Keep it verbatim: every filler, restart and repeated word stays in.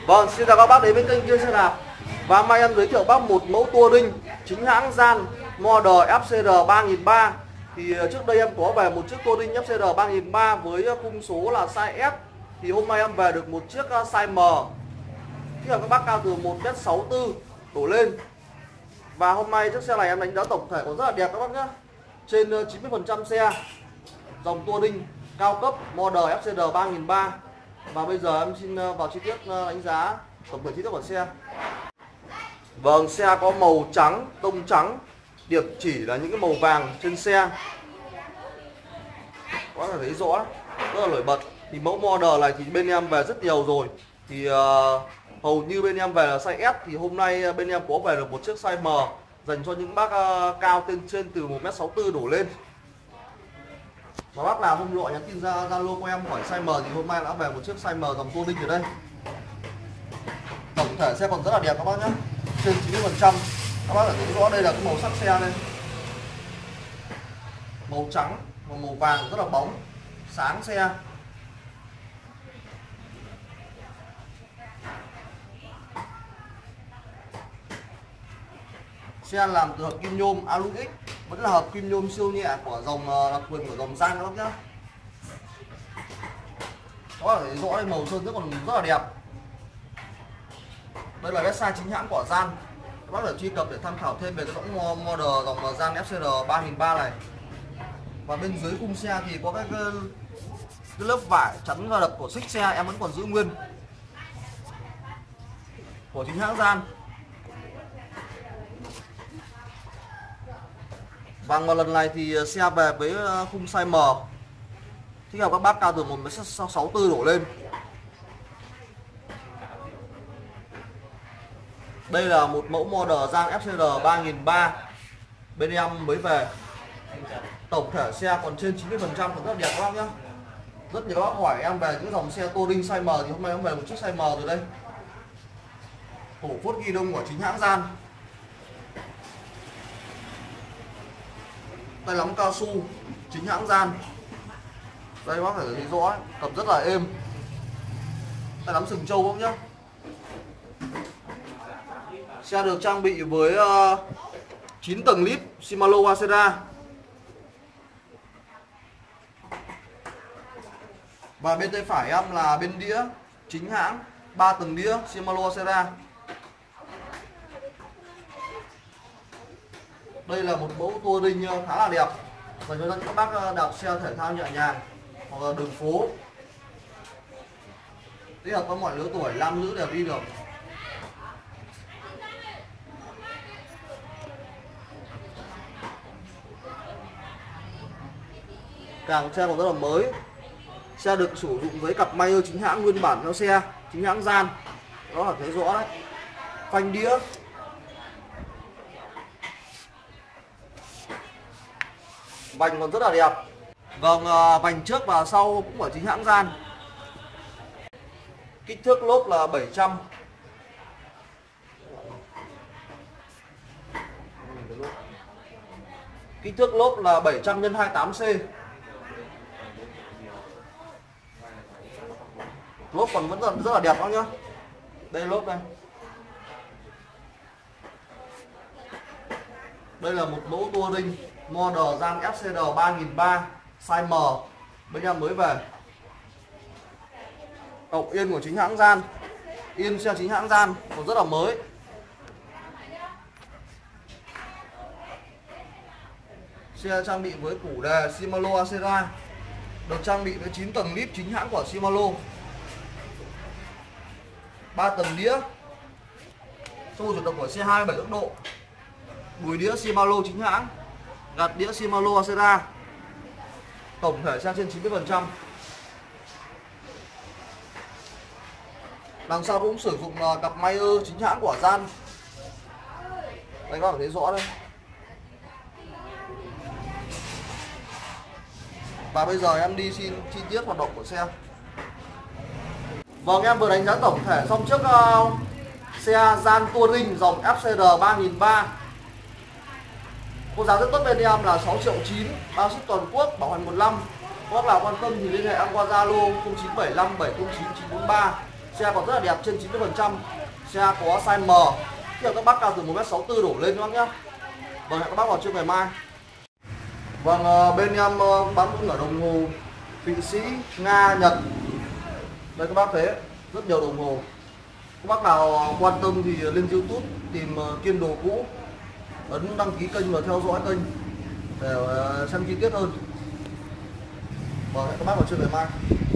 Vâng, xin chào các bác đến với kênh Kia Xe Đạp. Và hôm nay em giới thiệu bác một mẫu touring chính hãng Gian model ép xê rờ ba nghìn ba trăm. Thì trước đây em có về một chiếc touring ép xê rờ ba nghìn ba trăm với khung số là size S. Thì hôm nay em về được một chiếc size M. Khi các bác cao từ một mét sáu mươi tư đổ lên. Và hôm nay chiếc xe này em đánh giá tổng thể còn rất là đẹp các bác nhé. Trên chín mươi phần trăm xe dòng touring cao cấp model ép xê rờ ba nghìn ba trăm. Và bây giờ em xin vào chi tiết đánh giá tổng thể chi tiết của xe. Vâng, xe có màu trắng, tông trắng, điểm chỉ là những cái màu vàng trên xe. Có thể thấy rõ, rất là nổi bật. Thì mẫu model này thì bên em về rất nhiều rồi. Thì uh, hầu như bên em về là size S. Thì hôm nay bên em có về được một chiếc size M dành cho những bác uh, cao trên trên từ một mét sáu mươi tư đổ lên. Và bác nào hôm nọ nhắn tin ra Zalo của em hỏi size M thì hôm nay đã về một chiếc size M dòng touring ở đây. Tổng thể xe còn rất là đẹp các bác nhé. Trên chín mươi phần trăm. Các bác có thể thấy rõ đây là cái màu sắc xe đây. Màu trắng và màu vàng rất là bóng, sáng xe. Xe làm từ hợp kim nhôm Alux X, vẫn là hợp kim nhôm siêu nhẹ của dòng đặc quyền của dòng Gian các bác nhé. Có thể rõ đây màu sơn rất còn rất là đẹp. Đây là website chính hãng của Gian. Các bác có thể truy cập để tham khảo thêm về cái dòng model dòng Gian ép xê rờ ba nghìn ba trăm này. Và bên dưới khung xe thì có cái, cái, cái lớp vải chắn và đập của xích xe em vẫn còn giữ nguyên, của chính hãng Gian. Và một lần này thì xe về với khung size M, thích hợp các bác cao từ một mét sáu mươi tư đổ lên. Đây là một mẫu model Gian ép xê rờ ba nghìn ba trăm bên em mới về. Tổng thể xe còn trên chín mươi phần trăm còn rất đẹp các bác nhé. Rất nhiều bác hỏi em về những dòng xe touring size M thì hôm nay em về một chiếc size M rồi đây. Hổ phốt ghi đông của chính hãng Gian. Tay nắm cao su chính hãng Gian. Đây bác có thể thấy rõ, cầm rất là êm. Tay nắm sừng trâu không nhá. Xe được trang bị với uh, chín tầng lip Shimano Acera. Và bên tay phải em là bên đĩa chính hãng ba tầng đĩa Shimano Acera. Đây là một mẫu touring khá là đẹp dành cho các bác đạp xe thể thao nhẹ nhàng hoặc là đường phố. Tích hợp có mọi lứa tuổi, nam nữ đều đi được. Càng xe còn rất là mới. Xe được sử dụng với cặp Mayer chính hãng nguyên bản theo xe, chính hãng Gian. Đó là thấy rõ đấy. Phanh đĩa. Vành còn rất là đẹp. Vâng, vành trước và sau cũng ở chính hãng Gian. Kích thước lốp là bảy trăm. Kích thước lốp là bảy trăm nhân hai mươi tám xê. Lốp còn vẫn rất, rất là đẹp đó nhá. Đây lốp đây. Đây là một mẫu touring model Gian ép xê rờ ba nghìn ba trăm size M bên em mới về. Cọc yên của chính hãng Gian. Yên xe chính hãng Gian còn rất là mới. Xe trang bị với củ đề Shimano Acera. Được trang bị với chín tầng lip chính hãng của Shimano. ba tầng đĩa. Xô chuyển động của xe hai mươi bảy tốc độ. Đùi đĩa Shimano chính hãng. Gạt đĩa Shimano Acera. Tổng thể xe trên chín mươi phần trăm. Đằng sau cũng sử dụng cặp Mayer chính hãng của Gian. Đây các bạn thấy rõ đây. Và bây giờ em đi xin chi tiết hoạt động của xe. Vâng, em vừa đánh giá tổng thể xong chiếc uh, xe Gian touring dòng ép xê rờ ba nghìn ba trăm. Có giá rất tốt bên em là sáu triệu chín, bao ship toàn quốc, bảo hành một năm. Các bác nào quan tâm thì liên hệ em qua Zalo không chín bảy năm bảy không chín chín bốn ba. Xe còn rất là đẹp, trên chín mươi phần trăm. Xe có size M. Thì các bác cao từ một mét sáu tư đổ lên các bác nhá. Vâng, hẹn các bác vào trưa ngày mai. Vâng, bên em bán cũng ở đồng hồ Thụy Sĩ, Nga, Nhật. Đây các bác thấy rất nhiều đồng hồ. Các bác nào quan tâm thì lên YouTube tìm Kiên Đồ Cũ, ấn đăng ký kênh và theo dõi kênh để xem chi tiết hơn. Vâng, hẹn các bác vào trưa ngày mai.